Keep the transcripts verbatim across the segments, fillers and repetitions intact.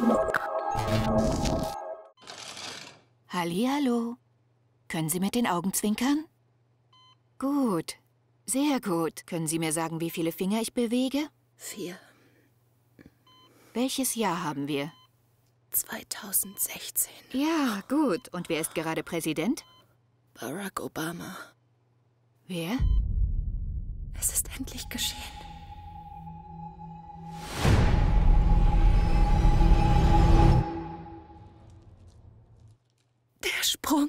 Hallihallo. Können Sie mit den Augen zwinkern? Gut. Sehr gut. Können Sie mir sagen, wie viele Finger ich bewege? Vier. Welches Jahr haben wir? zweitausendsechzehn. Ja, gut. Und wer ist gerade Präsident? Barack Obama. Wer? Es ist endlich geschehen. Der Sprung.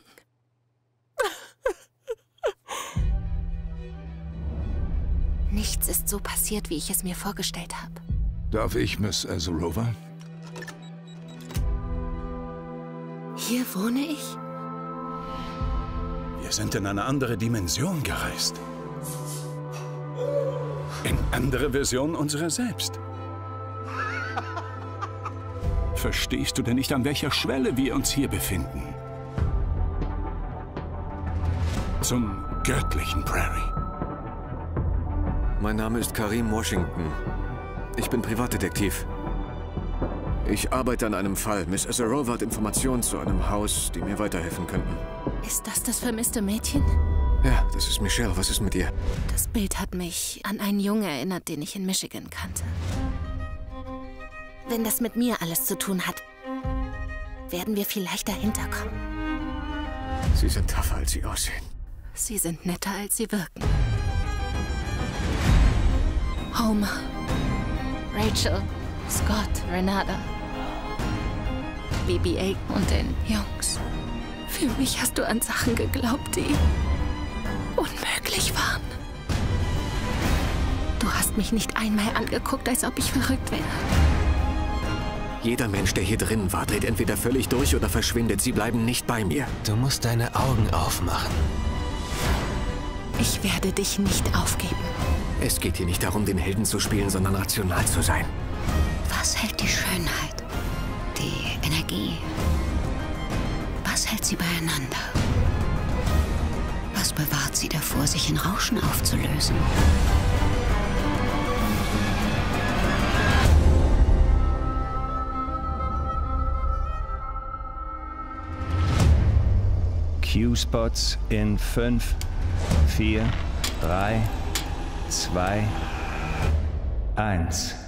Nichts ist so passiert, wie ich es mir vorgestellt habe. Darf ich, Miss Azarova? Hier wohne ich? Wir sind in eine andere Dimension gereist. In andere Versionen unserer selbst. Verstehst du denn nicht, an welcher Schwelle wir uns hier befinden? Zum göttlichen Prairie. Mein Name ist Karim Washington. Ich bin Privatdetektiv. Ich arbeite an einem Fall. Miss Azarova hat Informationen zu einem Haus, die mir weiterhelfen könnten. Ist das das vermisste Mädchen? Ja, das ist Michelle. Was ist mit ihr? Das Bild hat mich an einen Jungen erinnert, den ich in Michigan kannte. Wenn das mit mir alles zu tun hat, werden wir vielleicht dahinter kommen. Sie sind tougher, als sie aussehen. Sie sind netter, als sie wirken. Homer, Rachel, Scott, Renata, B B A und den Jungs. Für mich hast du an Sachen geglaubt, die unmöglich waren. Du hast mich nicht einmal angeguckt, als ob ich verrückt wäre. Jeder Mensch, der hier drin war, dreht entweder völlig durch oder verschwindet. Sie bleiben nicht bei mir. Du musst deine Augen aufmachen. Ich werde dich nicht aufgeben. Es geht hier nicht darum, den Helden zu spielen, sondern rational zu sein. Was hält die Schönheit, die Energie? Was hält sie beieinander? Was bewahrt sie davor, sich in Rauschen aufzulösen? Q-Spots in fünf, vier, drei, zwei, eins.